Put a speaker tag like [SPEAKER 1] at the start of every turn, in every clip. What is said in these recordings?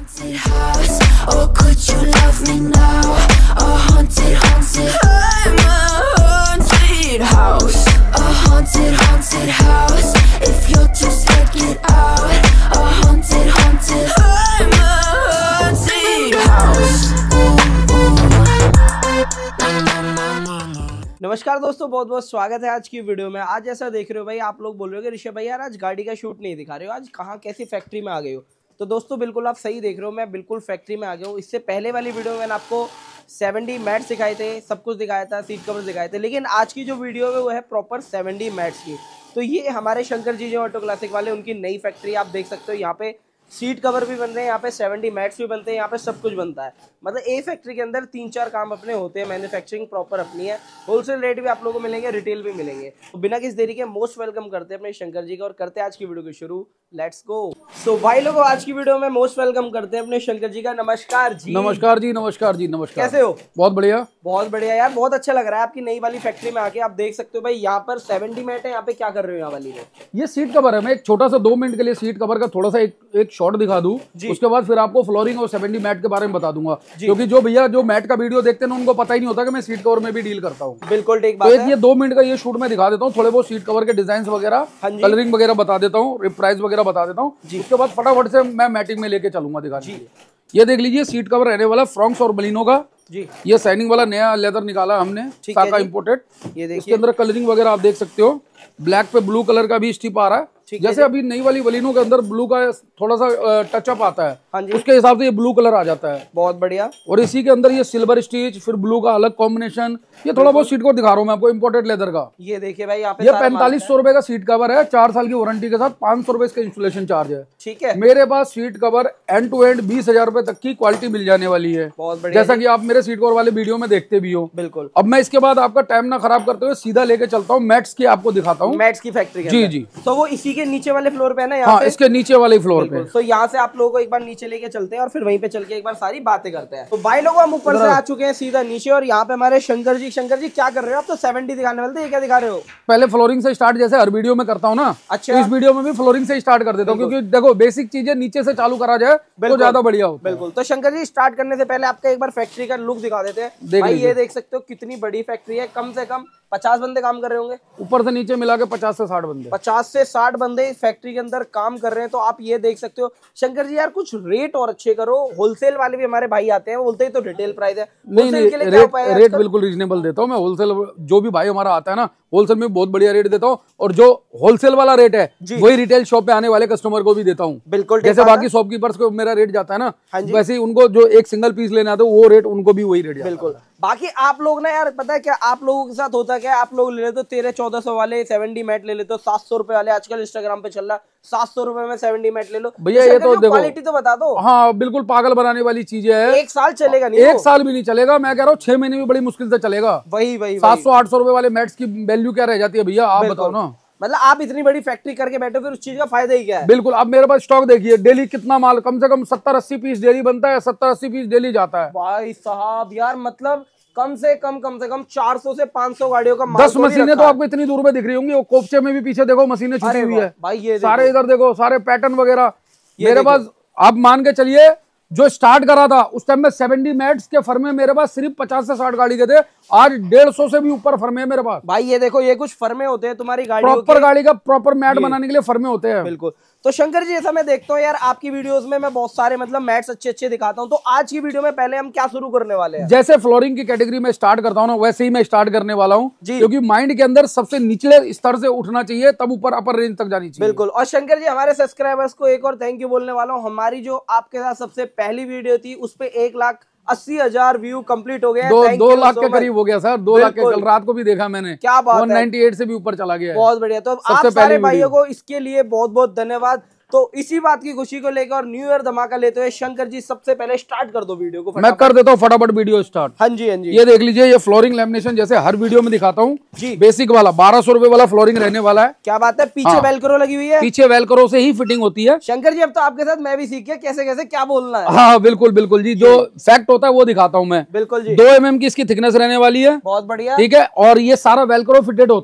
[SPEAKER 1] haunted house, or could you love me now? A haunted, haunted, I'm a haunted house. A haunted, haunted house. If you're too scared, get out. A haunted, haunted, I'm a haunted house.
[SPEAKER 2] नमस्कार दोस्तों, बहुत बहुत स्वागत है आज की video में। आज ऐसा देख रहे हो भाई, आप लोग बोल रहे हो कि ऋषभ भाई यार आज गाड़ी का शूट नहीं दिखा रहे हो, आज कहाँ कैसी फैक्ट्री में आ गए हो। तो दोस्तों बिल्कुल आप सही देख रहे हो, मैं बिल्कुल फैक्ट्री में आ गया हूँ। इससे पहले वाली वीडियो में मैंने आपको 70 मैट्स दिखाए थे, सब कुछ दिखाया था, सीट कवर्स दिखाए थे, लेकिन आज की जो वीडियो है वो है प्रॉपर 70 मैट्स की। तो ये हमारे शंकर जी जो ऑटो क्लासिक वाले, उनकी नई फैक्ट्री आप देख सकते हो। यहाँ पे सीट कवर भी बन रहे हैं, यहाँ पे 70 मैट्स भी बनते हैं, यहाँ पे सब कुछ बनता है। मतलब एक फैक्ट्री के अंदर 3-4 काम अपने होते हैं, मैन्युफैक्चरिंग प्रॉपर अपनी है, होलसेल रेट भी आप लोगों को मिलेंगे, रिटेल भी मिलेंगे। तो बिना किसी देरी के मोस्ट वेलकम करते हैं अपने शंकर जी का और करते हैं आज की वीडियो को शुरू। Let's go. सो भाई लोगों, आज की वीडियो में मोस्ट वेलकम करते हैं अपने शंकर जी का। नमस्कार जी।
[SPEAKER 3] नमस्कार जी, नमस्कार जी, नमस्कार।
[SPEAKER 2] कैसे हो?
[SPEAKER 3] बहुत बढ़िया,
[SPEAKER 2] बहुत बढ़िया यार, बहुत अच्छा लग रहा है आपकी नई वाली फैक्ट्री में आके। आप देख सकते हो भाई, यहाँ पर 70 मैट है। यहाँ पे क्या कर रहे हो यहाँ वाली में?
[SPEAKER 3] ये सीट कवर है। मैं एक छोटा सा 2 मिनट के लिए सीट कवर का थोड़ा सा एक शॉट दिखा दूं, उसके बाद फिर आपको फ्लोरिंग और 70 मैट के बारे में बता दूंगा, क्योंकि जो भैया जो मैट का वीडियो देखते हैं उनको पता ही नहीं होता कि मैं सीट कवर में भी डील करता हूँ।
[SPEAKER 2] बिल्कुल ठीक बात है।
[SPEAKER 3] ये 2 मिनट का ये शूट मैं दिखा देता हूँ, थोड़े बहुत सीट कवर के डिजाइन वगैरह, कलरिंग वगैरह बता देता हूँ, प्राइस वगैरह बता देता हूँ। उसके बाद फटाफट से मैं मैटिंग में लेके चलूंगा दिखाने। ये देख लीजिए, सीट कवर रहने वाला फ्रॉन्क्स और बलिनो का जी। ये शाइनिंग वाला नया लेदर निकाला हमने, साका इंपोर्टेड। ये देखिए, इसके अंदर कलरिंग वगैरह आप देख सकते हो। ब्लैक पे ब्लू कलर का भी स्टिप आ रहा है, जैसे अभी नई वाली बलिनो के अंदर ब्लू का थोड़ा सा टचअप आता है, उसके हिसाब से ये ब्लू कलर आ जाता है। बहुत बढ़िया। और इसी के अंदर ये सिल्वर स्टिच, फिर ब्लू का अलग कॉम्बिनेशन। ये थोड़ा बहुत सीट कवर दिखा रहा हूँ मैं आपको, इंपोर्टेड लेदर का। ये देखिए भाई, यहाँ पे ये 4500 रुपए का सीट कवर है, 4 साल की वारंटी के साथ। 500 रुपए इसका इंस्टॉलेशन चार्ज है। ठीक है, मेरे पास seat cover end to end 20,000 रुपए तक की क्वालिटी मिल जाने वाली है। बहुत बढ़िया, जैसा कि आप मेरे सीट कवर वाले वीडियो में देखते भी हो। बिल्कुल। अब मैं इसके बाद आपका टाइम ना खराब करते हुए सीधा लेके चलता हूँ मैट्स की, आपको दिखाता हूँ मैट्स की फैक्ट्री। जी जी। तो वो इसी के नीचे वाले फ्लोर पे है ना? हाँ, इसके नीचे वाले फ्लोर पे। तो यहाँ से आप लोगों को एक बार नीचे लेके चलते हैं और फिर वहीं पे चल के एक बार सारी बातें करते हैं। तो भाई लोगों, हम ऊपर से आ चुके हैं सीधा नीचे, और यहाँ पे हमारे शंकर जी क्या कर रहे हो आप? तो 70 दिखाने वाले थे, ये क्या दिखा रहे हो? पहले फ्लोरिंग से स्टार्ट, जैसे हर वीडियो में करता हूँ ना। अच्छा, इस वीडियो में भी फ्लोरिंग से स्टार्ट कर देता हूँ, क्योंकि देखो बेसिक चीजें नीचे से चालू करा जाए तो ज्यादा बढ़िया हो। बिल्कुल। तो शंकर जी, स्टार्ट करने से पहले आपका एक बार फैक्ट्री का लुक दिखा देते हैं। भाई ये देख सकते हो कितनी बड़ी फैक्ट्री है, कम से कम 50 बंदे काम कर रहे होंगे, ऊपर से नीचे मिला के 50 से 60 बंदे। 50 से 60 बंदे फैक्ट्री के अंदर काम कर रहे हैं। तो आप ये देख सकते हो। शंकर जी यार, कुछ रेट और अच्छे करो। होलसेल वाले भी हमारे भाई आते हैं, बोलते हैं तो रिटेल प्राइस है। नहीं, रेट बिल्कुल रीजनेबल देता हूँ मैं। होलसेल जो भी भाई हमारा आता है ना, होलसेल में बहुत बढ़िया रेट देता हूँ, और जो होलसेल वाला रेट है वही रिटेल शॉप पे आने वाले कस्टमर को भी देता हूँ। बिल्कुल। जैसे बाकी शॉपकीपर्स को मेरा रेट जाता है ना, वैसे ही उनको जो एक सिंगल पीस लेना आता है वो रेट उनको भी वही रेट। बिल्कुल। बाकी आप लोग ना यार, पता है क्या आप लोगों के साथ होता क्या है, आप लोग ले लेते हो 1300-1400 वाले 70 मैट ले लेते हो, 700 रुपए वाले आजकल इंस्टाग्राम पे चल रहा है, 700 रुपए में 70 मैट ले लो भैया। ये तो देखो, क्वालिटी तो बता दो। हाँ बिल्कुल, पागल बनाने वाली चीजें है। 1 साल चलेगा नहीं? 1 साल भी नहीं चलेगा, मैं कह रहा हूँ 6 महीने भी बड़ी मुश्किल से चलेगा। वही 700-800 रुपए वाले मैट्स की वैल्यू क्या रह जाती है भैया, आप बताओ ना। मतलब आप इतनी बड़ी फैक्ट्री करके बैठे, फिर उस चीज का फायदा ही क्या है? बिल्कुल। अब मेरे पास स्टॉक देखिए, डेली कितना माल, कम से कम 70-80 पीस डेली बनता है, 70-80 पीस डेली जाता है भाई साहब। यार मतलब कम से कम 400 से 500 गाड़ियों का माल। 10 मशीनें तो आपको इतनी दूर में दिख रही होंगी। वो कोपचे में भी पीछे देखो मशीनें छुटी हुई है भाई, ये सारे इधर देखो, सारे पैटर्न वगैरह मेरे पास। आप मान के चलिए, जो स्टार्ट करा था उस टाइम में 70 मैट्स के फर्मे मेरे पास सिर्फ 50 से 60 गाड़ी के थे। आज 150 से भी ऊपर फर्मे है मेरे पास भाई। ये देखो, ये कुछ फर्मे होते हैं तुम्हारी गाड़ी, प्रॉपर गाड़ी का प्रॉपर मैट बनाने के लिए फर्मे होते हैं। बिल्कुल। तो शंकर जी, ऐसा मैं देखता हूँ यार आपकी वीडियोस में, मैं बहुत सारे मतलब मैट्स अच्छे दिखाता हूँ। तो आज की वीडियो में पहले हम क्या शुरू करने वाले हैं? जैसे फ्लोरिंग की कैटेगरी में स्टार्ट करता हूँ ना, वैसे ही मैं स्टार्ट करने वाला हूँ, क्योंकि माइंड के अंदर सबसे निचले स्तर से उठना चाहिए, तब ऊपर अपर रेंज तक जानी चाहिए। बिल्कुल। और शंकर जी, हमारे सब्सक्राइबर्स को एक और थैंक यू बोलने वाला हूँ। हमारी जो आपके साथ सबसे पहली वीडियो थी, उस पे 1,80,000 व्यू कंप्लीट हो गया। 2 लाख के करीब हो गया सर, 2 लाख के कल रात को भी देखा मैंने। क्या बात है, 198 से भी ऊपर चला गया। बहुत बढ़िया। तो आप सारे भाइयों को इसके लिए बहुत बहुत धन्यवाद। तो इसी बात की खुशी को लेकर और न्यू ईयर धमाका लेते हुए शंकर जी, सबसे पहले स्टार्ट कर दो वीडियो को। मैं कर देता हूँ फटाफट वीडियो स्टार्ट। हाँ जी, हाँ जी। ये देख लीजिए, ये फ्लोरिंग लैमिनेशन जैसे हर वीडियो में दिखाता हूँ जी, बेसिक वाला 1200 रुपए वाला फ्लोरिंग रहने वाला है। क्या बात है। पीछे वेलक्रो लगी हुई है, पीछे वेलक्रो से ही फिटिंग होती है। शंकर जी, अब तो आपके साथ मैं भी सीख गया कैसे कैसे क्या बोलना है। हाँ बिल्कुल बिल्कुल जी, जो फैक्ट होता है वो दिखाता हूँ मैं। बिल्कुल जी। 2 mm की इसकी थिकनेस रहने वाली है। बहुत बढ़िया। ठीक है। और ये सारा वेलक्रो फिटेड होता है।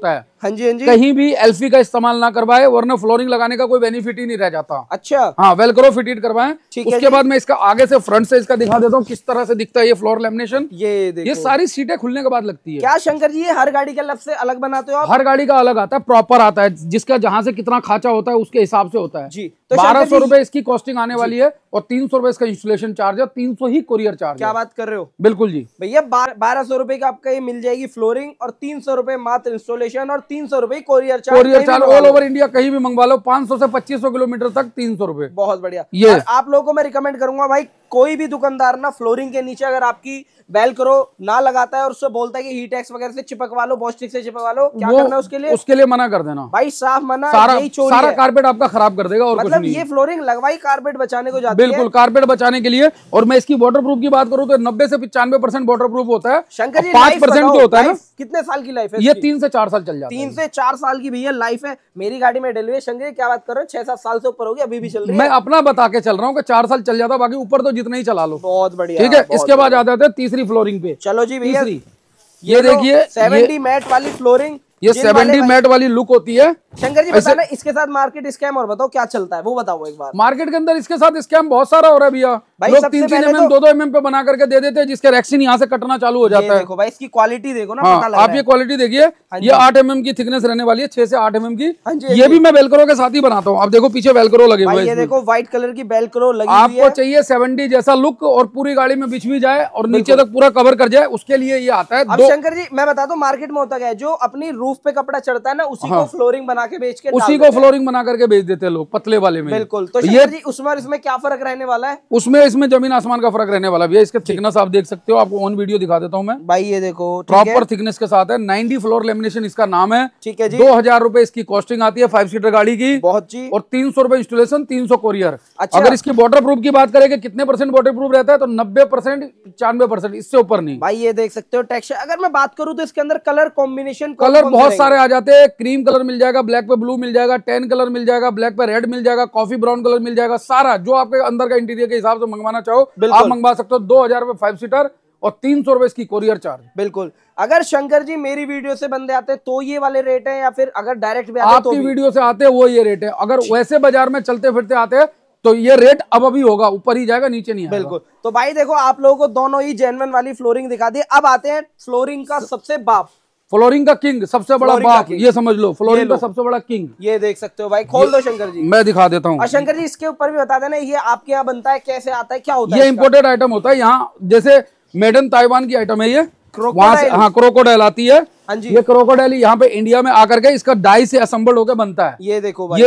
[SPEAKER 2] हाँ जी, हाँ जी।
[SPEAKER 3] कहीं भी एल्फी का इस्तेमाल ना करवाए, वरना फ्लोरिंग लगाने का कोई बेनिफिट ही नहीं रह जाता।
[SPEAKER 2] अच्छा,
[SPEAKER 3] हाँ, वेलक्रो फिटेड करवाएं। उसके बाद मैं इसका आगे से फ्रंट से इसका दिखा देता हूँ किस तरह से दिखता है ये फ्लोर लेमिनेशन। ये सारी सीटें खुलने के बाद लगती है।
[SPEAKER 2] क्या शंकर जी, ये हर गाड़ी के अलग से अलग बनाते हो आप?
[SPEAKER 3] हर गाड़ी का अलग आता है, प्रॉपर आता है, जिसका जहां से कितना खाचा होता है उसके हिसाब से होता है
[SPEAKER 2] जी।
[SPEAKER 3] तो 1200 रुपए इसकी कॉस्टिंग आने वाली है और 300 रुपए इसका इंस्टॉलेशन चार्ज है, 300 ही कोरियर चार्ज।
[SPEAKER 2] क्या बात कर रहे हो?
[SPEAKER 3] बिल्कुल जी
[SPEAKER 2] भैया, 1200 रुपए का आपका ये मिल जाएगी फ्लोरिंग और 300 रुपए मात्र इंस्टॉलेशन और 300 रुपए courier charge
[SPEAKER 3] all over India कहीं भी मंगवा लो, 500 से 2500 किलोमीटर तक 300 रुपए।
[SPEAKER 2] बहुत बढ़िया।
[SPEAKER 3] ये
[SPEAKER 2] आप लोगों को मैं रिकमेंड करूंगा भाई, कोई भी दुकानदार ना फ्लोरिंग के नीचे अगर आपकी वेलक्रो ना लगाता है और उससे बोलता है कि हीट एक्स वगैरह से चिपकवा लो, बॉस्टिक से चिपकवा लो, क्या करना है उसके लिए
[SPEAKER 3] मना कर देना
[SPEAKER 2] भाई, साफ मना।
[SPEAKER 3] सारा कारपेट आपका खराब कर देगा और
[SPEAKER 2] मतलब
[SPEAKER 3] कुछ नहीं।
[SPEAKER 2] ये फ्लोरिंग लगवाई कारपेट बचाने को जाती है।
[SPEAKER 3] बिल्कुल, कारपेट बचाने के लिए। और मैं इसकी वाटरप्रूफ की बात करूं तो 90 से 95% वाटरप्रूफ होता है।
[SPEAKER 2] शंकर जी,
[SPEAKER 3] 5% जो होता है ना,
[SPEAKER 2] कितने साल की लाइफ है?
[SPEAKER 3] ये 3 से 4 साल चल जाता है।
[SPEAKER 2] 3 से 4 साल की भैया लाइफ है। मेरी गाड़ी में डली है शंकर जी, क्या बात कर रहे हो, 6-7 साल से ऊपर हो गया, अभी भी चल रही है।
[SPEAKER 3] मैं अपना बता के चल रहा हूँ कि 4 साल चल जाता, बाकी ऊपर तो जितना ही चला लो।
[SPEAKER 2] बहुत बढ़िया,
[SPEAKER 3] ठीक है। इसके बाद आ जाते हैं तीसरी फ्लोरिंग पे।
[SPEAKER 2] चलो जी भैया,
[SPEAKER 3] ये देखिए
[SPEAKER 2] 70 मैट वाली फ्लोरिंग,
[SPEAKER 3] ये 70 मैट वाली लुक होती है।
[SPEAKER 2] शंकर जी बताना इसके साथ मार्केट स्कैम और बताओ क्या चलता है, वो बताओ एक बार।
[SPEAKER 3] मार्केट के अंदर इसके साथ स्कैम बहुत सारा हो रहा है भैया। लोग 3-3 mm 2-2 mm पे बना करके दे देते हैं, जिसके रेक्सिन यहाँ से कटना चालू हो जाता है।
[SPEAKER 2] देखो भाई, इसकी क्वालिटी देखो ना,
[SPEAKER 3] हाँ,
[SPEAKER 2] पता लग
[SPEAKER 3] आप ये क्वालिटी देखिए, ये 8 mm की थिकनेस रहने वाली है, 6 से 8 mm की। ये भी मैं वेलक्रो के साथ ही बनाता हूँ। अब देखो पीछे वेलक्रो लगे हुए हैं।
[SPEAKER 2] ये देखो व्हाइट कलर की वेलक्रो लगी हुई है।
[SPEAKER 3] आपको चाहिए 70 जैसा लुक और पूरी गाड़ी में बिछ भी जाए और नीचे तक पूरा कवर कर जाए, उसके लिए ये आता है।
[SPEAKER 2] अब शंकर जी मैं बता दूं, मार्केट में होता क्या है, जो अपनी रूफ पे कपड़ा चढ़ता है ना, उसी को फ्लोरिंग बना के बेच के,
[SPEAKER 3] उसी को फ्लोरिंग बना करके बेच देते हैं लोग पतले वाले में।
[SPEAKER 2] बिल्कुल। तो शंकर जी उसमें और इसमें क्या फर्क रहने वाला है?
[SPEAKER 3] इसमें जमीन आसमान का फर्क रहने वाला भी है। इसका थिकनेस आप देख सकते हो, आपको ऑन वीडियो दिखा देता हूं मैं
[SPEAKER 2] भाई। ये देखो
[SPEAKER 3] प्रॉपर थिकनेस के साथ है, 90 फ्लोर लेमिनेशन इसका नाम है।
[SPEAKER 2] ठीक है जी।
[SPEAKER 3] 2000 रुपए इसकी कॉस्टिंग आती है 5 सीटर गाड़ी की।
[SPEAKER 2] बहुत जी।
[SPEAKER 3] और 300 रुपए इंस्टॉलेशन, 300 कोरियर।
[SPEAKER 2] अच्छा।
[SPEAKER 3] अगर इसकी वाटर प्रूफ की बात करें कि कितने % वाटर प्रूफ रहता है, तो 90%, 95%, इससे ऊपर नहीं।
[SPEAKER 2] भाई ये देख सकते हो टेक्सचर। अगर मैं बात करूं तो इसके अंदर कलर कॉम्बिनेशन,
[SPEAKER 3] कलर बहुत सारे आ जाते हैं। क्रीम कलर मिल जाएगा, ब्लैक पे ब्लू मिल जाएगा, टैन कलर मिल जाएगा, ब्लैक पे रेड मिल जाएगा, कॉफी ब्राउन कलर मिल जाएगा। सारा जो आपके अंदर का इंटीरियर के हिसाब से मंगवाना चाहो आप मंगवा सकते हो। 2000 रुपए 5 सीटर और 300 रुपए इसकी कोरियर चार्ज।
[SPEAKER 2] बिल्कुल। अगर शंकर जी मेरी वीडियो से बंदे आते तो ये वाले रेट है, या फिर अगर डायरेक्ट भी आते
[SPEAKER 3] आपकी वीडियो से आते हैं वो ये रेट है। अगर वैसे बाजार में चलते फिरते आते हैं तो ये रेट अब अभी होगा, ऊपर ही जाएगा, नीचे नहीं आएगा।
[SPEAKER 2] बिल्कुल। तो भाई देखो, आप लोगों को दोनों ही जेन्युइन वाली फ्लोरिंग दिखा दी। अब आते हैं फ्लोरिंग का सबसे बाप,
[SPEAKER 3] फ्लोरिंग का किंग, सबसे बड़ा बाप, ये समझ लो, फ्लोरिंग का सबसे बड़ा किंग।
[SPEAKER 2] ये देख सकते हो भाई, खोल दो शंकर जी,
[SPEAKER 3] मैं दिखा देता हूँ।
[SPEAKER 2] और शंकर जी इसके ऊपर भी बता देना, ये आपके यहाँ बनता है, कैसे आता है, क्या होता है?
[SPEAKER 3] ये इम्पोर्टेड आइटम होता है यहाँ, जैसे मेडन ताइवान की आइटम है ये, वहां से। हाँ, क्रोकोडाइल आती है।
[SPEAKER 2] हाँ जी।
[SPEAKER 3] ये क्रोकोडाइल यहाँ पे इंडिया में आकर के इसका डाई से असेंबल होकर बनता है।
[SPEAKER 2] ये देखो भाई,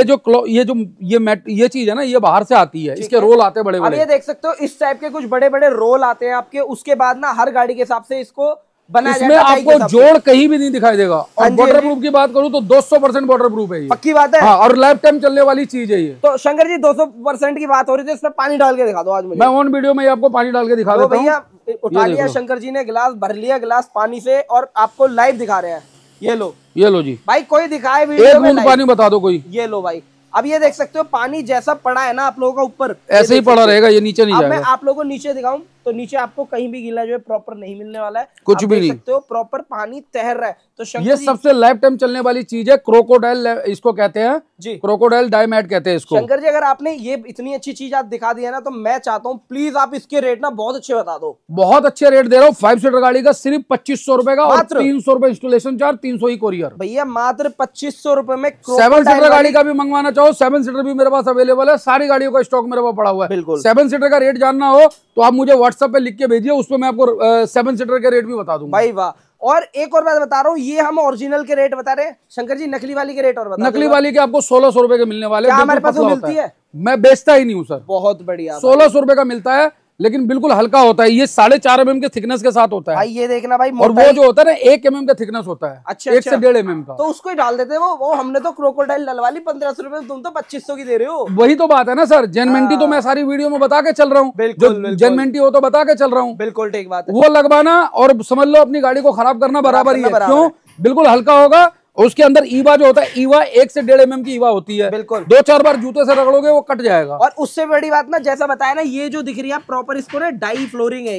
[SPEAKER 3] ये चीज है ना, ये बाहर से आती है। इसके रोल आते हैं बड़े बड़े।
[SPEAKER 2] अब ये देख सकते हो, इस टाइप के कुछ बड़े बड़े रोल आते हैं आपके। उसके बाद ना हर गाड़ी के हिसाब से इसको बनाया
[SPEAKER 3] इसमें आपको जोड़ कहीं भी नहीं दिखाई देगा। और वाटर प्रूफ की बात करूं तो 200% वाटर प्रूफ है ये।
[SPEAKER 2] पक्की बात है।
[SPEAKER 3] हाँ, और लाइफ टाइम चलने वाली चीज है ये।
[SPEAKER 2] तो शंकर जी 200% की बात हो रही थी, इसमें पानी डाल के दिखा दो आज मुझे।
[SPEAKER 3] मैं ऑन वीडियो में आपको पानी डाल के दिखा देता हूं।
[SPEAKER 2] भैया उठा लिया शंकर जी ने गिलास, भर लिया गिलास पानी से, और आपको लाइव दिखा रहे हैं। ये लो जी भाई, कोई दिखाए वीडियो
[SPEAKER 3] एक बूंद पानी बता दो कोई।
[SPEAKER 2] ये लो भाई, अब ये देख सकते हो पानी जैसा पड़ा है ना आप लोगों का ऊपर,
[SPEAKER 3] ऐसे ही पड़ा रहेगा, ये नीचे नहीं
[SPEAKER 2] जाएगा।
[SPEAKER 3] जाएगा।
[SPEAKER 2] मैं आप लोगों को नीचे दिखाऊं तो नीचे आपको कहीं भी गीला जो है प्रॉपर नहीं मिलने वाला है,
[SPEAKER 3] कुछ भी नहीं।
[SPEAKER 2] देख सकते हो प्रॉपर पानी तैर रहा है। तो
[SPEAKER 3] ये सबसे लाइफ टाइम चलने वाली चीज है, क्रोकोडाइल इसको कहते हैं
[SPEAKER 2] जी,
[SPEAKER 3] क्रोकोडाइल डाइमैट कहते हैं इसको।
[SPEAKER 2] शंकर जी अगर आपने ये इतनी अच्छी चीज आप दिखा दी है ना, तो मैं चाहता हूँ प्लीज आप इसके रेट ना बहुत अच्छे बता दो।
[SPEAKER 3] बहुत अच्छे रेट दे रहा हूँ। 5 सीटर गाड़ी का सिर्फ 2500 रुपए का, और 300 रुपए इंस्टॉलेशन चार्ज, 300 ही कोरियर।
[SPEAKER 2] भैया मात्र 2500 रुपए में
[SPEAKER 3] 7 सीटर गाड़ी का भी मंगवाना चाहो, 7 सीटर भी मेरे पास अवेलेबल है। सारी गाड़ियों का स्टॉक मेरे पास पड़ा हुआ है।
[SPEAKER 2] बिल्कुल।
[SPEAKER 3] 7 सीटर का रेट जानना हो तो आप मुझे व्हाट्सएप पे लिख के भेजिए, उसपे मैं आपको 7 सीटर के रेट भी बता दूंगा।
[SPEAKER 2] भाई वाह। और एक और बात बता रहा हूँ, ये हम ओरिजिनल के रेट बता रहे हैं शंकर जी, नकली वाली के रेट और बता।
[SPEAKER 3] नकली वाली के आपको 1600 रुपए के मिलने वाले।
[SPEAKER 2] हमारे पास मिलती है,
[SPEAKER 3] मैं बेचता ही नहीं हूँ सर।
[SPEAKER 2] बहुत बढ़िया,
[SPEAKER 3] 1600 रुपए का मिलता है, लेकिन बिल्कुल हल्का होता है। ये 4.5 mm के थिकनेस के साथ होता है
[SPEAKER 2] भाई। ये देखना भाई,
[SPEAKER 3] और वो जो होता है ना 1 mm का थिकनेस होता है।
[SPEAKER 2] अच्छा,
[SPEAKER 3] 1 से 1.5 mm का।
[SPEAKER 2] तो उसको ही डाल देते वो हमने तो क्रोकोडाइल डलवा ली 1500 रुपए, तुम तो 2500 की दे रहे हो।
[SPEAKER 3] वही तो बात है ना सर, जेनमेंटी तो मैं सारी वीडियो में बता के चल रहा हूँ।
[SPEAKER 2] बिल्कुल,
[SPEAKER 3] जेनमेंटी हो तो बता के चल रहा हूँ।
[SPEAKER 2] बिल्कुल ठीक बात है।
[SPEAKER 3] वो लगवाना और समझ लो अपनी गाड़ी को खराब करना बराबर ही है। क्यों? बिल्कुल हल्का होगा। और उसके अंदर ईवा जो होता है, ईवा 1 से 1.5 mm की ईवा होती है।
[SPEAKER 2] बिल्कुल।
[SPEAKER 3] 2-4 बार जूते से रगड़ोगे वो कट जाएगा।
[SPEAKER 2] और उससे बड़ी बात ना, जैसा बताया ना, ये जो दिख रही है प्रॉपर, इसको ना डाई फ्लोरिंग है ये,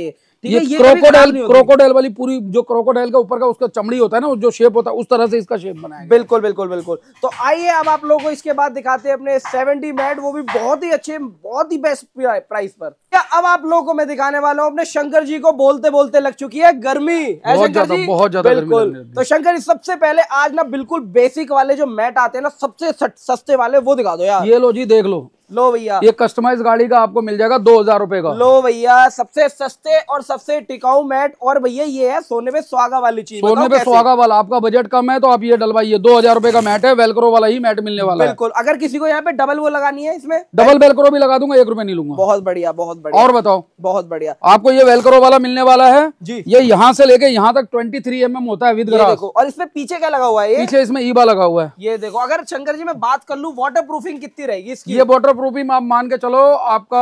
[SPEAKER 3] ये क्रोकोडाइल वाली पूरी जो क्रोकोडाइल का ऊपर का उसका चमड़ी होता है ना, जो शेप होता है उस तरह से इसका शेप बनाया।
[SPEAKER 2] बिल्कुल बिल्कुल बिल्कुल। तो आइए अब आप लोगों को इसके बाद दिखाते हैं अपने 70 मैट, वो भी बहुत ही अच्छे, बहुत ही बेस्ट प्राइस पर। क्या अब आप लोगों को मैं दिखाने वाला हूँ, अपने शंकर जी को बोलते बोलते लग चुकी है गर्मी,
[SPEAKER 3] बहुत ज्यादा
[SPEAKER 2] बिल्कुल। तो शंकर जी सबसे पहले आज ना बिल्कुल बेसिक वाले जो मैट आते हैं ना, सबसे सस्ते वाले, वो दिखा दो यार।
[SPEAKER 3] ये लो जी, देख लो भैया, ये कस्टमाइज गाड़ी का आपको मिल जाएगा 2000 रुपए का।
[SPEAKER 2] लो भैया, सबसे सस्ते और सबसे टिकाऊ मैट। और भैया ये है सोने पे सुहागा वाली चीज,
[SPEAKER 3] सोने पे सुहागा वाला। आपका बजट कम है तो आप ये डलवाइए, 2000 रुपए का मैट है, वेलक्रो वाला ही मैट मिलने वाला है।
[SPEAKER 2] बिल्कुल। अगर किसी को यहाँ पे डबल वो लगानी है, इसमें
[SPEAKER 3] डबल वेलक्रो भी लगा दूंगा, 1 रुपए नहीं लूंगा।
[SPEAKER 2] बहुत बढ़िया, बहुत बढ़िया।
[SPEAKER 3] और बताओ,
[SPEAKER 2] बहुत बढ़िया।
[SPEAKER 3] आपको ये वेलक्रो वाला मिलने वाला है
[SPEAKER 2] जी।
[SPEAKER 3] ये यहाँ से लेके यहाँ तक 23 mm होता है विद ग्रास।
[SPEAKER 2] देखो, और इसमें पीछे क्या लगा हुआ है?
[SPEAKER 3] पीछे इसमें ईबा लगा हुआ है।
[SPEAKER 2] ये देखो, अगर शंकर जी मैं बात कर लूं, वाटर प्रूफिंग कितनी रहेगी इसकी?
[SPEAKER 3] ये वाटर प्रूफिंग आप मान के चलो आपका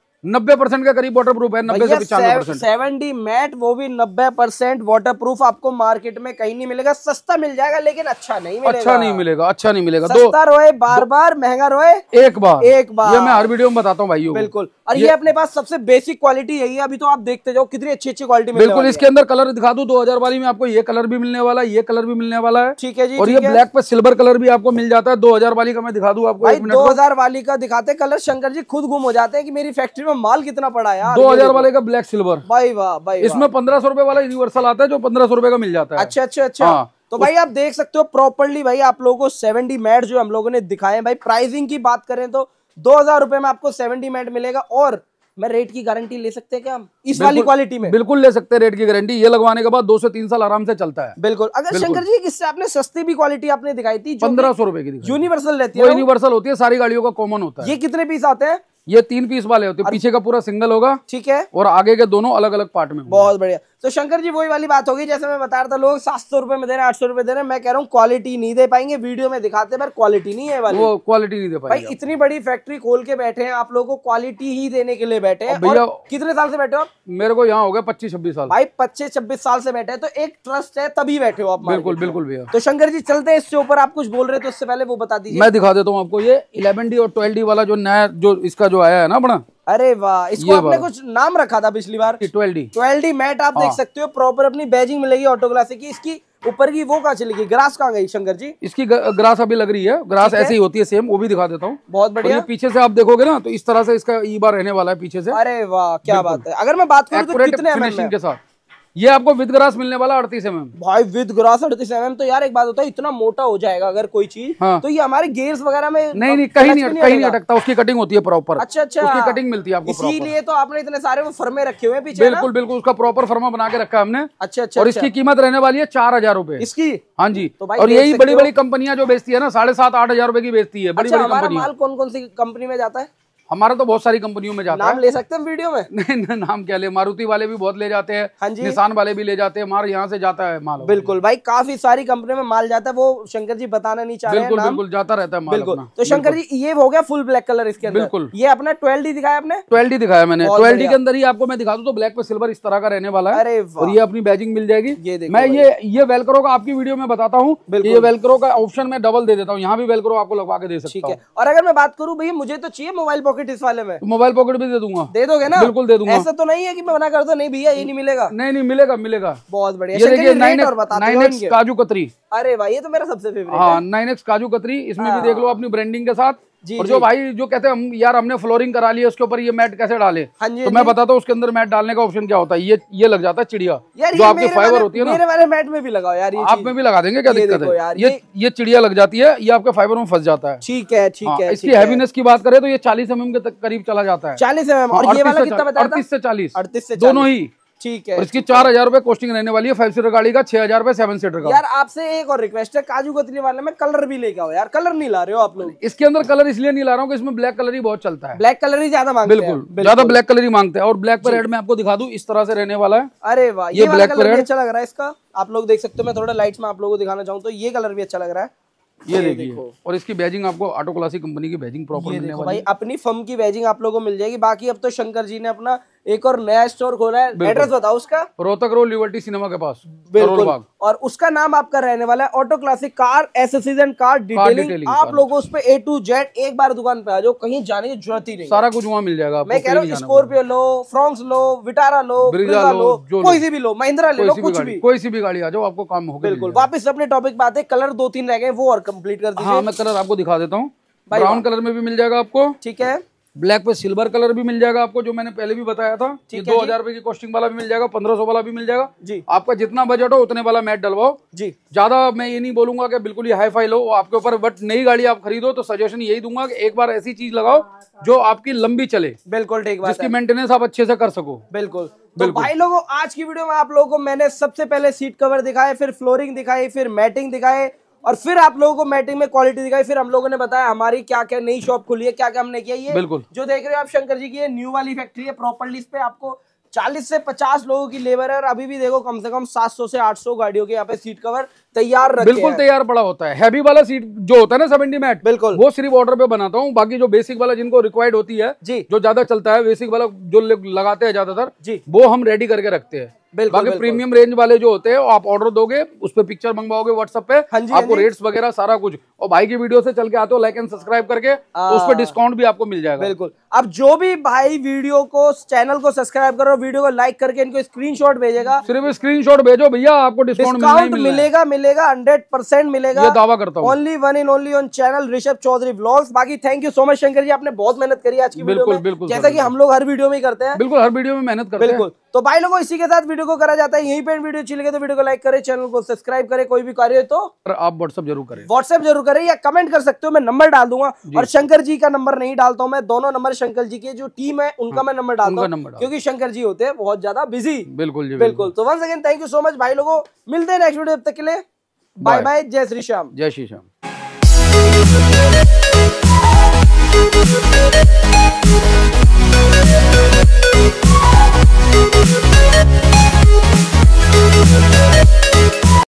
[SPEAKER 3] 90% के करीब वाटर प्रूफ है, 90 से 95%।
[SPEAKER 2] 70 मैट, वो भी 90% वाटर प्रूफ, आपको मार्केट में कहीं नहीं मिलेगा। सस्ता मिल जाएगा लेकिन अच्छा नहीं मिलेगा।
[SPEAKER 3] अच्छा नहीं मिलेगा, अच्छा नहीं मिलेगा।
[SPEAKER 2] सस्ता रोए बार बार, महंगा रोए एक बार।
[SPEAKER 3] ये मैं हर वीडियो में बताता हूँ भाइयों।
[SPEAKER 2] बिल्कुल। और ये अपने पास सबसे बेसिक क्वालिटी यही है। अभी तो आप देखते जाओ कितनी अच्छी अच्छी क्वालिटी।
[SPEAKER 3] बिल्कुल। इसके अंदर कलर दिखा दूं, 2000 वाली में आपको ये कलर भी मिलने वाला है, ये कलर भी मिलने वाला है।
[SPEAKER 2] ठीक है जी।
[SPEAKER 3] और ये ब्लैक पे सिल्वर कलर भी आपको मिल जाता है। 2000 वाली का मैं दिखा दूं आपको।
[SPEAKER 2] 2000 वाली का दिखाते कलर शंकर जी खुद गुम हो जाते हैं कि मेरी फैक्ट्री में माल कितना पड़ा है यार।
[SPEAKER 3] 2000 वाले का ब्लैक सिल्वर।
[SPEAKER 2] भाई वाह भाई।
[SPEAKER 3] इसमें 1500 रुपए वाला यूनिवर्सल आता है, जो 1500 रुपए का मिल जाता है।
[SPEAKER 2] अच्छा अच्छा अच्छा। हाँ। तो भाई आप देख सकते हो प्रॉपर्ली भाई, आप लोगों को 70 मैट जो हम लोगों ने दिखाए भाई। प्राइसिंग की बात करें तो 2000 रुपए में आपको 70 मैट मिलेगा। और मैं रेट की गारंटी ले सकते हैं क्या हम इस वाली क्वालिटी में?
[SPEAKER 3] बिल्कुल ले सकते हैं रेट की गारंटी। ये लगवाने के बाद 2 से 3 साल आराम से चलता है।
[SPEAKER 2] बिल्कुल। अगर शंकर जी किससे आपने सस्ती भी क्वालिटी आपने दिखाई थी,
[SPEAKER 3] 1500 रुपए की
[SPEAKER 2] यूनिवर्सल रहती है।
[SPEAKER 3] यूनिवर्सल होती है, सारी गाड़ियों का कॉमन होता है।
[SPEAKER 2] ये कितने पीस आते हैं?
[SPEAKER 3] ये 3 पीस वाले होते हैं। पीछे का पूरा सिंगल होगा,
[SPEAKER 2] ठीक है,
[SPEAKER 3] और आगे के दोनों अलग अलग पार्ट में।
[SPEAKER 2] बहुत बढ़िया। तो शंकर जी वही वाली बात होगी, जैसे मैं बता रहा था, लोग 700 रुपए में दे रहे हैं, 800 रुपए दे रहे हैं। मैं कह रहा हूँ क्वालिटी नहीं दे पाएंगे, वीडियो में दिखाते पर क्वालिटी नहीं है वाली।
[SPEAKER 3] वो क्वालिटी नहीं दे पाएंगे
[SPEAKER 2] भाई। इतनी बड़ी फैक्ट्री खोल के बैठे हैं, आप लोगों को क्वालिटी ही देने के लिए बैठे हैं। भैया कितने साल से बैठे हो आप?
[SPEAKER 3] मेरे को यहाँ हो गया 25-26 साल
[SPEAKER 2] भाई। 25-26 साल से बैठे हैं, तो एक ट्रस्ट है तभी बैठे हो आप।
[SPEAKER 3] बिल्कुल बिल्कुल भैया।
[SPEAKER 2] तो शंकर जी चलते हैं इससे ऊपर, आप कुछ बोल रहे थे उससे पहले वो बता दीजिए।
[SPEAKER 3] मैं दिखा देता हूँ आपको। ये 11D और 12D वाला जो नया जो इसका जो आया है ना अपना।
[SPEAKER 2] अरे वाह, इसको आपने कुछ नाम रखा था पिछली बार। 12D मैट आप देख सकते हो, प्रॉपर अपनी बैजिंग मिलेगी ऑटो ग्लास की। इसकी ऊपर की वो कहाँ चलेगी, ग्रास कहाँ गई शंकर जी?
[SPEAKER 3] इसकी ग्रास अभी लग रही है, ग्रास ऐसी ही होती है सेम, वो भी दिखा देता हूँ।
[SPEAKER 2] बहुत बढ़िया।
[SPEAKER 3] पीछे से आप देखोगे ना तो इस तरह से इसका ई बार रहने वाला है पीछे से।
[SPEAKER 2] अरे वाह क्या बात है। अगर मैं बात करूँ तो कितने
[SPEAKER 3] फिनिशिंग के साथ ये आपको विद ग्रास मिलने वाला 38 mm।
[SPEAKER 2] भाई विद ग्रास 38 mm। तो यार एक बात होता है, इतना मोटा हो जाएगा अगर कोई चीज, हाँ। तो ये हमारे गेयर्स वगैरह में
[SPEAKER 3] नहीं कहीं नहीं अटकता। उसकी कटिंग होती है प्रॉपर।
[SPEAKER 2] अच्छा अच्छा,
[SPEAKER 3] उसकी कटिंग मिलती है आपको।
[SPEAKER 2] इसीलिए तो आपने इतने सारे वो फर्मे रखे हुए हैं पीछे।
[SPEAKER 3] बिल्कुल बिल्कुल, उसका प्रॉपर फर्मा बना के रखा है हमने।
[SPEAKER 2] अच्छा अच्छा।
[SPEAKER 3] और इसकी कीमत रहने वाली है 4000 रुपए
[SPEAKER 2] इसकी।
[SPEAKER 3] हाँ जी। और यही बड़ी बड़ी कंपनियां जो बेचती है ना 7,500-8,000 रुपए की बेचती है। बड़ी बड़ी कंपनी।
[SPEAKER 2] माल कौन कौन सी कंपनी में जाता है?
[SPEAKER 3] हमारा तो बहुत सारी कंपनियों में जाता है।
[SPEAKER 2] नाम ले सकते हैं वीडियो में?
[SPEAKER 3] नहीं नाम क्या ले, मारुति वाले भी बहुत ले जाते हैं। हाँ जी। निसान वाले भी ले जाते हैं। हमारे यहाँ से जाता है माल।
[SPEAKER 2] बिल्कुल भाई, काफी सारी कंपनियों में माल जाता है, वो शंकर जी बताना नहीं चाह रहे हैं।
[SPEAKER 3] बिल्कुल जाता रहता है माल।
[SPEAKER 2] बिल्कुल। तो शंकर जी ये हो गया फुल ब्लैक कलर इसके अंदर। बिल्कुल। ये अपना 12D दिखाया आपने?
[SPEAKER 3] 12D दिखाया मैंने। 12D के अंदर ही आपको मैं दिखा दूं तो ब्लैक पे सिल्वर इस तरह का रहने वाला है।
[SPEAKER 2] अरे
[SPEAKER 3] और ये अपनी बैजिंग मिल जाएगी। मैं ये वेलक्रो का आपकी वीडियो में बताता हूँ। ये वेलक्रो का ऑप्शन मैं डबल दे देता हूँ, यहाँ भी वेलक्रो आपको लगवा के दे सकता हूँ।
[SPEAKER 2] और अगर मैं बात करूँ भैया, मुझे तो चाहिए मोबाइल पॉकेट इस वाले में।
[SPEAKER 3] मोबाइल पॉकेट भी दे दूंगा।
[SPEAKER 2] दे दोगे ना?
[SPEAKER 3] बिल्कुल दे दूंगा।
[SPEAKER 2] ऐसा तो नहीं है कि मैं मना कर दूं नहीं भैया ये नहीं मिलेगा?
[SPEAKER 3] नहीं मिलेगा।
[SPEAKER 2] बहुत बढ़िया।
[SPEAKER 3] ये देखिए 9X काजू कतरी।
[SPEAKER 2] अरे भाई ये तो मेरा सबसे फेवरेट है।
[SPEAKER 3] हाँ 9X काजू कतरी, इसमें भी देख लो अपनी ब्रांडिंग के साथ। और जो भाई जो कहते हैं हम यार हमने फ्लोरिंग करा ली है उसके ऊपर ये मैट कैसे डाले, तो मैं बताता हूँ उसके अंदर मैट डालने का ऑप्शन क्या होता है। ये लग जाता है चिड़िया, जो आपकी फाइबर होती है ना।
[SPEAKER 2] मेरे वाले मैट में भी लगाओ यार, ये
[SPEAKER 3] आप में भी लगा देंगे, क्या दिक्कत है। ये चिड़िया लग जाती है, ये आपके फाइबर में फंस जाता है।
[SPEAKER 2] ठीक है ठीक है।
[SPEAKER 3] इसकी हैवीनेस की बात करें तो ये 40 mm के करीब चला जाता है।
[SPEAKER 2] 40 mm। और ये वाला कितना बताया था?
[SPEAKER 3] 38 से 40।
[SPEAKER 2] 38 से
[SPEAKER 3] दोनों ही।
[SPEAKER 2] ठीक है।
[SPEAKER 3] और इसकी 4000 रुपए कॉस्टिंग रहने वाली है 5 सीटर गाड़ी का, 6000 रुपए 7 सीटर का।
[SPEAKER 2] यार आपसे एक और रिक्वेस्ट है, काजू कतरी वाले में कलर भी लेके आओ यार। कलर नहीं ला रहे हो आप लोग।
[SPEAKER 3] इसके अंदर कलर इसलिए नहीं ला रहा हूँ कि इसमें ब्लैक कलर ही बहुत चलता है।
[SPEAKER 2] ब्लैक कलर ही ज्यादा मांगते हैं।
[SPEAKER 3] बिल्कुल ज्यादा ब्लैक कलर ही मांगते हैं। और ब्लैक पर रेड में आपको दिखा दूं इस तरह से रहने वाला है।
[SPEAKER 2] अरे वाह, ये ब्लैक कलर भी अच्छा लग रहा है इसका। आप लोग देख सकते हो, मैं थोड़ा लाइट्स में आप लोगों को दिखाना चाहूँ तो ये कलर भी अच्छा लग रहा है।
[SPEAKER 3] ये देखिए। और इसकी बैजिंग आपको ऑटो क्लासिक कंपनी की बैजिंग प्रॉपर मिलने वाली है।
[SPEAKER 2] भाई अपनी फर्म की बैजिंग आप लोगों को मिल जाएगी। बाकी अब तो शंकर जी ने अपना एक और नया स्टोर खोला है, एड्रेस बताओ उसका।
[SPEAKER 3] रोहतक रोड लिबर्टी सिनेमा के पास,
[SPEAKER 2] बिल्कुल। और उसका नाम आपका रहने वाला है Auto Classic car accessories and car detailing. आप लोगों उस पे A to Z, एक बार दुकान पे आ जाओ, कहीं जाने की जरूरत ही नहीं,
[SPEAKER 3] सारा कुछ वहाँ मिल जाएगा।
[SPEAKER 2] मैं कह रहा हूँ स्कॉर्पियो लो, फ्रॉन्क्स लो, विटारा लो, ब्रिजा लो, कोई सी भी लो, महिंद्रा ले लो, कुछ भी,
[SPEAKER 3] कोई सी भी गाड़ी आ जाओ, आपको काम होगा।
[SPEAKER 2] बिल्कुल। वापस अपने टॉपिक पे आते, कलर 2-3 रह गए, वो और कंप्लीट कर दीजिए।
[SPEAKER 3] हाँ, मैं कलर आपको दिखा देता हूँ। ब्राउन कलर में भी मिल जाएगा आपको,
[SPEAKER 2] ठीक है।
[SPEAKER 3] ब्लैक पे सिल्वर कलर भी मिल जाएगा आपको, जो मैंने पहले भी बताया था। 2000 रुपए की कॉस्टिंग वाला भी मिल जाएगा, 1500 वाला भी मिल जाएगा जी। आपका जितना बजट हो उतने वाला मैट डलवाओ जी। ज्यादा मैं ये नहीं बोलूंगा कि बिल्कुल ही हाई फाई लो आपके ऊपर, बट नई गाड़ी आप खरीदो तो सजेशन यही दूंगा कि एक बार ऐसी चीज लगाओ जो आपकी लंबी चले।
[SPEAKER 2] बिल्कुल ठीक बात है,
[SPEAKER 3] जिसकी मेंटेनेंस आप अच्छे से कर सको।
[SPEAKER 2] बिल्कुल। तो भाई लोगों, आज की वीडियो में आप लोगों को मैंने सबसे पहले सीट कवर दिखाए, फिर फ्लोरिंग दिखाई, फिर मैटिंग दिखाए, और फिर आप लोगों को मैटिंग में क्वालिटी दिखाई। फिर हम लोगों ने बताया हमारी क्या क्या नई शॉप खुली है, क्या क्या हमने किया। ये बिल्कुल जो देख रहे हो आप शंकर जी की, ये न्यू वाली फैक्ट्री है। प्रॉपर्ली इस पे आपको 40 से 50 लोगों की लेबर है, और अभी भी देखो कम से कम 700 से 800 गाड़ियों के यहाँ पे सीट कवर तैयार रखे
[SPEAKER 3] बिल्कुल तैयार पड़ा होता है। हैवी वाला सीट जो होता है ना 70 मैट, बिल्कुल वो सिर्फ ऑर्डर पे बनाता हूँ। बाकी जो बेसिक वाला जिनको रिक्वायर्ड होती है जी, जो ज्यादा चलता है, बेसिक वाला जो लगाते हैं ज्यादातर जी, वो हम रेडी करके रखते हैं। बाकी प्रीमियम रेंज वाले जो होते हैं आप ऑर्डर दोगे, उस पे पिक्चर मंगवाओगे व्हाट्सएप पे, आपको रेट्स वगैरह सारा कुछ, और भाई की वीडियो से चल के आते हो लाइक एंड सब्सक्राइब करके, तो उस पे डिस्काउंट भी आपको मिल जाएगा। बिल्कुल। अब जो भी भाई वीडियो को, चैनल को सब्सक्राइब करो, वीडियो को लाइक करके इनको स्क्रीनशॉट भेजेगा, सिर्फ स्क्रीनशॉट भेजो भैया, आपको डिस्काउंट
[SPEAKER 2] मिलेगा 100% मिलेगा,
[SPEAKER 3] ये दावा करता हूँ।
[SPEAKER 2] Only one in only on channel Rishabh Chaudhary vlogs. बाकी thank you so much Shankar ji, आपने बहुत मेहनत करी आज की वीडियो में। बिल्कुल, जैसा कि हम लोग हर वीडियो में करते हैं।
[SPEAKER 3] बिल्कुल, हर वीडियो में मेहनत करते हैं। बिल्कुल।
[SPEAKER 2] तो भाई लोगों, इसी के साथ वीडियो को करा जाता है यहीं पे। वीडियो अच्छी लगे तो वीडियो को लाइक करें, चैनल को सब्सक्राइब करें। कोई भी कार्य हो तो
[SPEAKER 3] आप व्हाट्सएप जरूर करें,
[SPEAKER 2] या कमेंट कर सकते हो, मैं नंबर डाल दूंगा। और शंकर जी का नंबर नहीं डालता हूं मैं, दोनों नंबर शंकर जी की जो टीम है उनका मैं नंबर डालता हूं, क्योंकि शंकर जी होते हैं बहुत ज्यादा बिजी। बिल्कुल बिल्कुल। तो once again thank you so much भाई लोगों, मिलते हैं नेक्स्ट वीडियो, तब तक के लिए बाय बाय। जय श्री श्याम।
[SPEAKER 3] जय श्री श्याम।
[SPEAKER 1] Yeah.